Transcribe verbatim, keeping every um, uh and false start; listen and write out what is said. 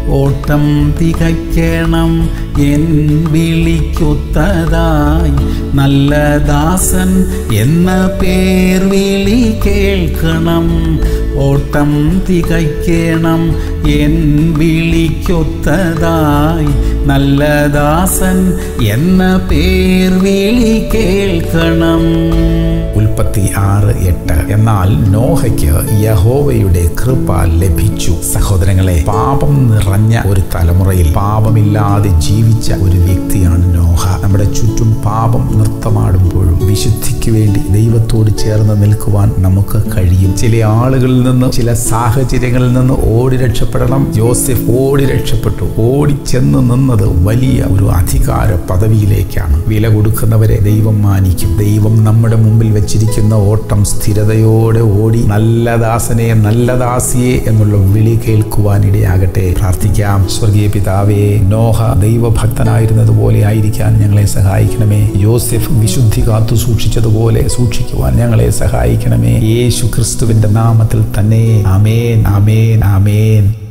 ഓട്ടം തികയ്ക്കണം എൻ വിളിക്കൊത്തതായി നല്ല ദാസൻ എന്ന പേർ വിളി കേൾക്കണം. ഓട്ടം തികയ്ക്കണം എൻ വിളിക്കൊത്തതായി നല്ല ദാസൻ എന്ന പേർ വിളി കേൾക്കണം. ഉൽപ്പത്തി ആറ് എട്ട്. എന്നാൽ നോഹയ്ക്ക് യഹോവയുടെ കൃപ ലഭിച്ചു. സഹോദരങ്ങളെ, പാപം നിറഞ്ഞ ഒരു തലമുറയിൽ പാപമില്ലാതെ ജീവിച്ച ഒരു വ്യക്തിയാണ് നോഹ. നമ്മുടെ ചുറ്റും പാപം നൃത്തമാടുമ്പോഴും വിശുദ്ധിക്ക് വേണ്ടി ദൈവത്തോട് ചേർന്ന് നിൽക്കുവാൻ നമുക്ക് കഴിയും. ചില ആളുകളിൽ നിന്ന്, ചില സാഹചര്യങ്ങളിൽ നിന്ന് ഓടി രക്ഷപ്പെടണം. യോസെഫ് ഓടി രക്ഷപ്പെട്ടു. ഓടി ചെന്ന് നിന്നത് വലിയ ഒരു അധികാര പദവിയിലേക്കാണ്. വില കൊടുക്കുന്നവരെ ദൈവം മാനിക്കും. ദൈവം നമ്മുടെ മുമ്പിൽ വെച്ചിരിക്കുന്ന ഓട്ടം സ്ഥിരതയോടെ ഓടി നല്ല ദാസനെ, നല്ല ദാസിയെ എന്നുള്ള വിളി കേൾക്കുവാൻ ഇടയാകട്ടെ. പ്രാർത്ഥിക്കാം. സ്വർഗീയ പിതാവേ, നോഹ ദൈവഭക്തനായിരുന്നതുപോലെ ആയിരിക്കാൻ ഞങ്ങളെ സഹായിക്കണമേ. യോസെഫ് വിശുദ്ധി കാത്തു സൂക്ഷിച്ചതുപോലെ സൂക്ഷിക്കുവാൻ ഞങ്ങളെ സഹായിക്കണമേ. യേശു ക്രിസ്തുവിന്റെ നാമത്തിൽ തന്നെ. ആമേൻ, ആമേൻ, ആമേൻ.